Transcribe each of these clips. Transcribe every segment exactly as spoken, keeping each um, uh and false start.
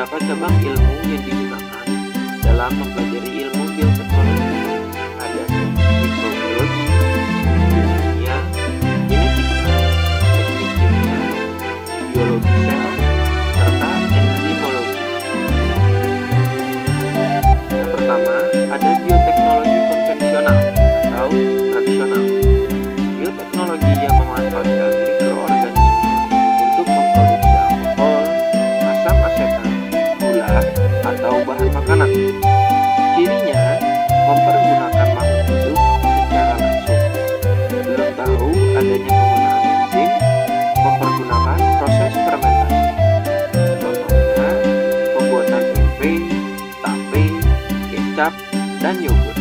beberapa cabang ilmu yang digunakan dalam mempelajari ilmu bioteknologi. Ada microbiology, kimia, genetika, teknik kimia, biologi sel, serta enzimologi. Yang pertama, ada bioteknologi konvensional atau tradisional. Bioteknologi yang memanfaatkan mikroorganisme untuk memproduksi alkohol, asam asetat, gula, atau bahan makanan. Cirinya mempergunakan makhluk hidup secara langsung. Belum tahu adanya penggunaan enzim, mempergunakan proses fermentasi. Contohnya, pembuatan tempe, tape, kecap, dan yogurt.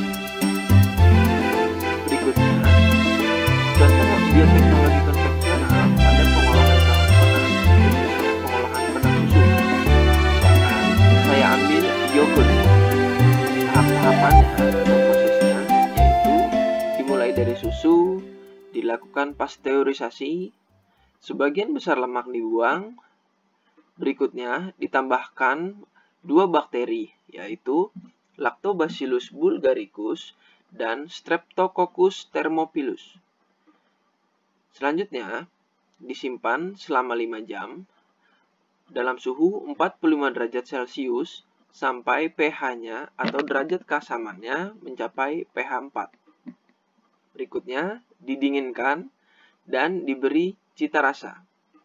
Berikutnya, contoh bioteknologi konvensional pada pengolahan bahan pangan, khususnya pengolahan benang susu. Misalkan, saya ambil yogurt. Tahap-tahapannya atau prosesnya yaitu dimulai dari susu, dilakukan pasteurisasi, sebagian besar lemak dibuang, berikutnya ditambahkan dua bakteri yaitu Lactobacillus bulgaricus dan Streptococcus thermophilus. Selanjutnya, disimpan selama lima jam dalam suhu empat puluh lima derajat Celcius sampai pH-nya atau derajat keasamannya mencapai pH empat. Berikutnya, didinginkan dan diberi cita rasa.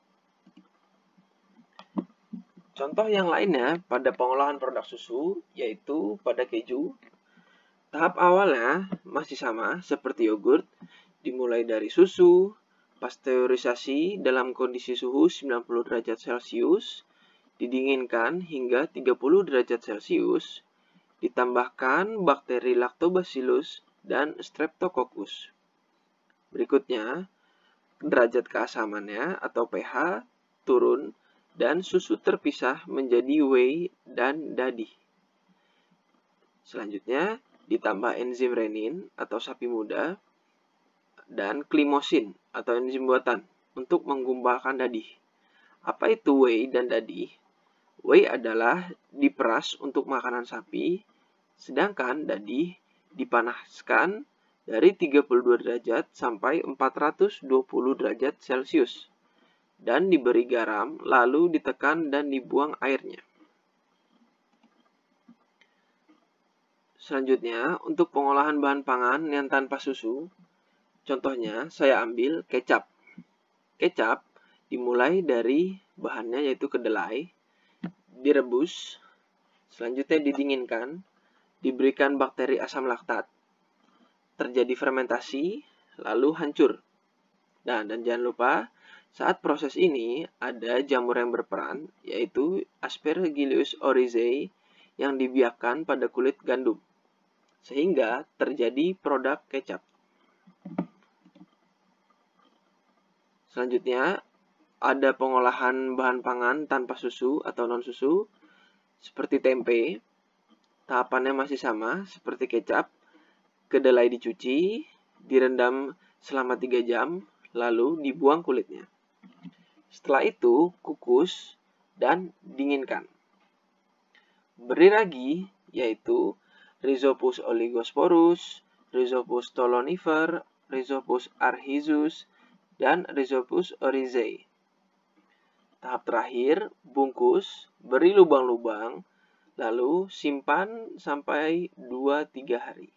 Contoh yang lainnya pada pengolahan produk susu yaitu pada keju. Tahap awalnya masih sama seperti yogurt, dimulai dari susu, pasteurisasi dalam kondisi suhu sembilan puluh derajat Celcius, didinginkan hingga tiga puluh derajat Celcius, ditambahkan bakteri Lactobacillus dan Streptococcus. Berikutnya, derajat keasamannya atau pH turun dan susu terpisah menjadi whey dan dadih. Selanjutnya, ditambah enzim renin atau sapi muda dan klimosin atau enzim buatan untuk menggumpalkan dadih. Apa itu whey dan dadih? Whey adalah diperas untuk makanan sapi, sedangkan dadih dipanaskan dari tiga puluh dua derajat sampai empat ratus dua puluh derajat Celcius dan diberi garam lalu ditekan dan dibuang airnya. Selanjutnya, untuk pengolahan bahan pangan yang tanpa susu, contohnya saya ambil kecap. Kecap dimulai dari bahannya yaitu kedelai, direbus, selanjutnya didinginkan, diberikan bakteri asam laktat, terjadi fermentasi, lalu hancur. Nah, dan jangan lupa, saat proses ini ada jamur yang berperan, yaitu Aspergillus oryzae yang dibiakkan pada kulit gandum, sehingga terjadi produk kecap. Selanjutnya, ada pengolahan bahan pangan tanpa susu atau non-susu, seperti tempe. Tahapannya masih sama, seperti kecap. Kedelai dicuci, direndam selama tiga jam, lalu dibuang kulitnya. Setelah itu, kukus dan dinginkan. Beri ragi, yaitu Rhizopus oligosporus, Rhizopus stolonifer, Rhizopus arhizus, dan Rhizopus oryzae. Tahap terakhir, bungkus, beri lubang-lubang, lalu simpan sampai dua sampai tiga hari.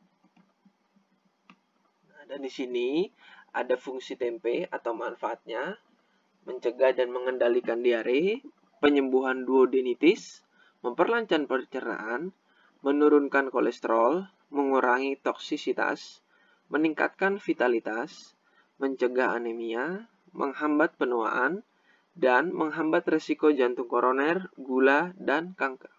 Nah, dan di sini ada fungsi tempe atau manfaatnya, mencegah dan mengendalikan diare, penyembuhan duodenitis, memperlancar pencernaan, menurunkan kolesterol, mengurangi toksisitas, meningkatkan vitalitas, mencegah anemia, menghambat penuaan, dan menghambat resiko jantung koroner, gula, dan kanker.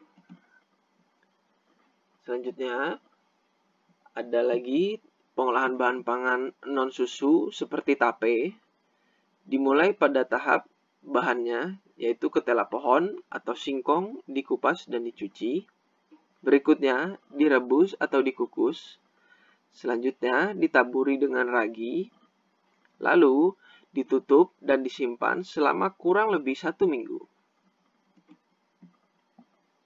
Selanjutnya, ada lagi pengolahan bahan pangan non-susu seperti tape, dimulai pada tahap bahannya, yaitu ketela pohon atau singkong dikupas dan dicuci. Berikutnya, direbus atau dikukus. Selanjutnya, ditaburi dengan ragi. Lalu, ditutup dan disimpan selama kurang lebih satu minggu.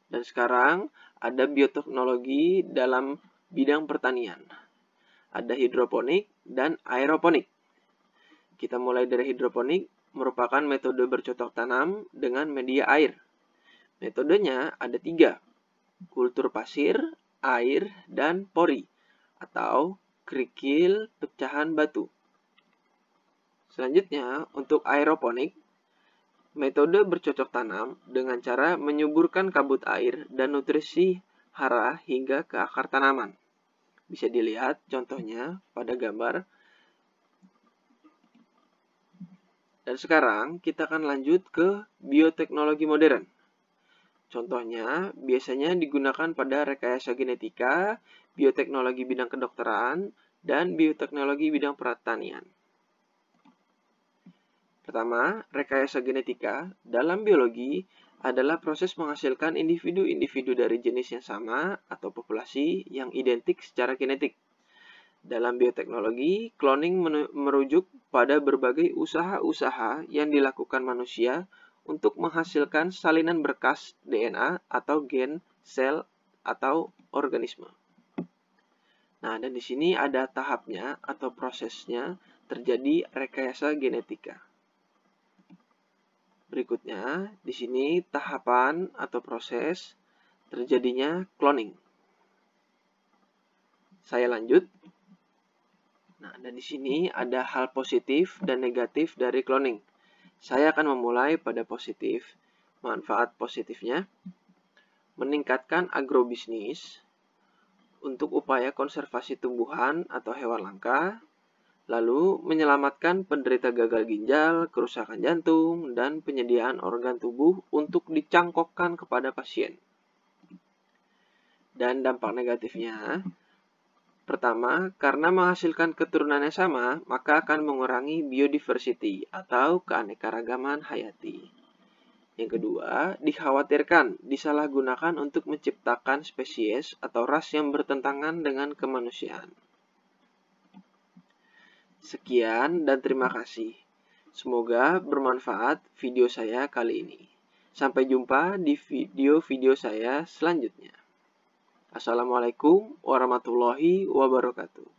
Dan sekarang ada bioteknologi dalam bidang pertanian. Ada hidroponik dan aeroponik. Kita mulai dari hidroponik, merupakan metode bercocok tanam dengan media air. Metodenya ada tiga, kultur pasir, air, dan pori, atau kerikil pecahan batu. Selanjutnya, untuk aeroponik, metode bercocok tanam dengan cara menyuburkan kabut air dan nutrisi hara hingga ke akar tanaman. Bisa dilihat contohnya pada gambar. Dan sekarang kita akan lanjut ke bioteknologi modern. Contohnya biasanya digunakan pada rekayasa genetika, bioteknologi bidang kedokteran, dan bioteknologi bidang pertanian. Pertama, rekayasa genetika dalam biologi adalah proses menghasilkan individu-individu dari jenis yang sama atau populasi yang identik secara genetik. Dalam bioteknologi, cloning merujuk pada berbagai usaha-usaha yang dilakukan manusia untuk menghasilkan salinan berkas D N A atau gen, sel, atau organisme. Nah, dan di sini ada tahapnya atau prosesnya terjadi rekayasa genetika. Berikutnya, di sini tahapan atau proses terjadinya cloning. Saya lanjut. Nah, dan di sini ada hal positif dan negatif dari cloning. Saya akan memulai pada positif. Manfaat positifnya, meningkatkan agrobisnis untuk upaya konservasi tumbuhan atau hewan langka, lalu menyelamatkan penderita gagal ginjal, kerusakan jantung, dan penyediaan organ tubuh untuk dicangkokkan kepada pasien. Dan dampak negatifnya, pertama, karena menghasilkan keturunan yang sama, maka akan mengurangi biodiversity atau keanekaragaman hayati. Yang kedua, dikhawatirkan disalahgunakan untuk menciptakan spesies atau ras yang bertentangan dengan kemanusiaan. Sekian dan terima kasih. Semoga bermanfaat video saya kali ini. Sampai jumpa di video-video saya selanjutnya. Assalamualaikum warahmatullahi wabarakatuh.